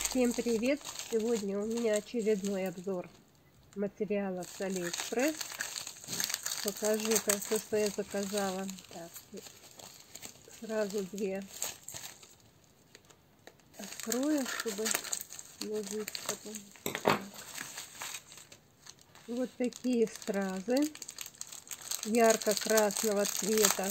Всем привет! Сегодня у меня очередной обзор материалов с Алиэкспресс. Покажу то, что я заказала. Так, сразу две открою, чтобы не видеть потом. Так. Вот такие стразы ярко-красного цвета.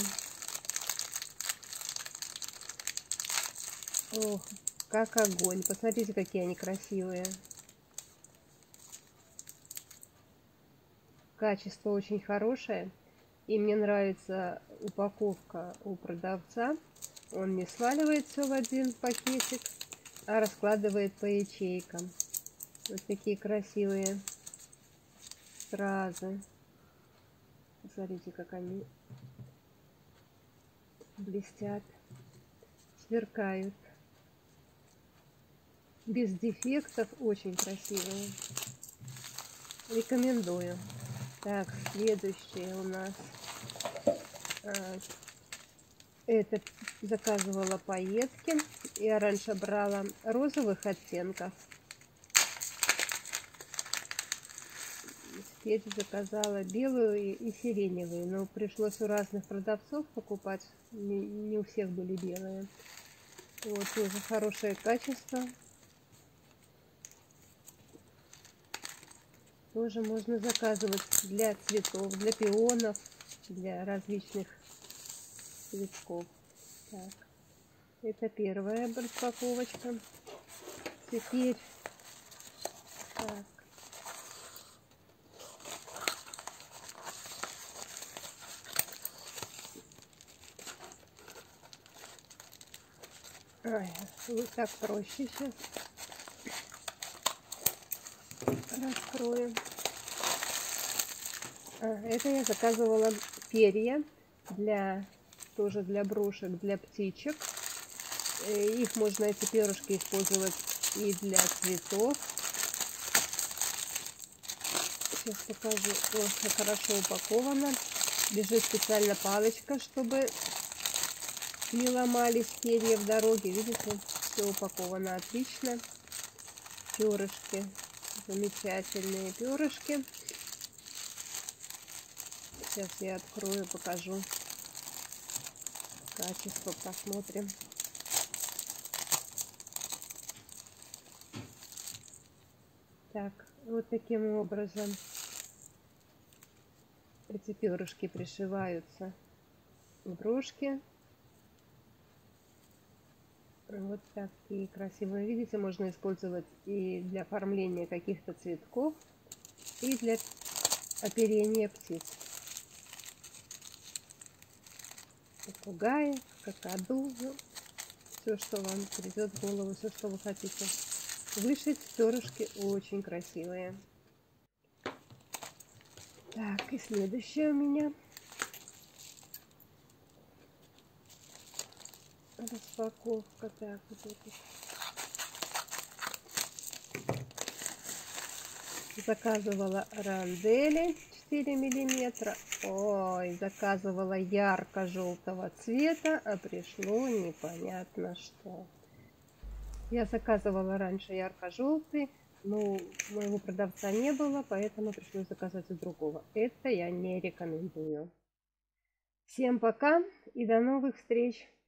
Ох, как огонь! Посмотрите, какие они красивые. Качество очень хорошее. И мне нравится упаковка у продавца. Он не сваливает все в один пакетик, а раскладывает по ячейкам. Вот такие красивые стразы. Посмотрите, как они блестят, сверкают. Без дефектов, очень красивые. Рекомендую. Так, следующее у нас. Это заказывала пайетки. Я раньше брала розовых оттенков. Теперь заказала белую и сиреневые. Но пришлось у разных продавцов покупать. Не у всех были белые. Вот, тоже хорошее качество. Тоже можно заказывать для цветов, для пионов, для различных цветков. Так, это первая распаковочка. Теперь так. Ой, вот так проще сейчас. Раскроем. Это я заказывала перья тоже для брошек, для птичек. Их можно, эти перышки, использовать и для цветов. Сейчас покажу. Очень хорошо упаковано. Лежит специально палочка, чтобы не ломались перья в дороге. Видите, все упаковано отлично. Перышки. Замечательные перышки. Сейчас я открою, покажу. Качество посмотрим. Так, вот таким образом эти перышки пришиваются в брошки. Вот такие красивые. Видите, можно использовать и для оформления каких-то цветков, и для оперения птиц. Попугаи, какаду, ну, все, что вам придет в голову, все, что вы хотите вышить. Перышки очень красивые. Так, и следующее у меня распаковка. Так, вот это. Заказывала рандели 4 миллиметра. Ой, заказывала ярко-желтого цвета, а пришло непонятно что. Я заказывала раньше ярко-желтый, но моего продавца не было, поэтому пришлось заказать у другого. Это я не рекомендую. Всем пока и до новых встреч!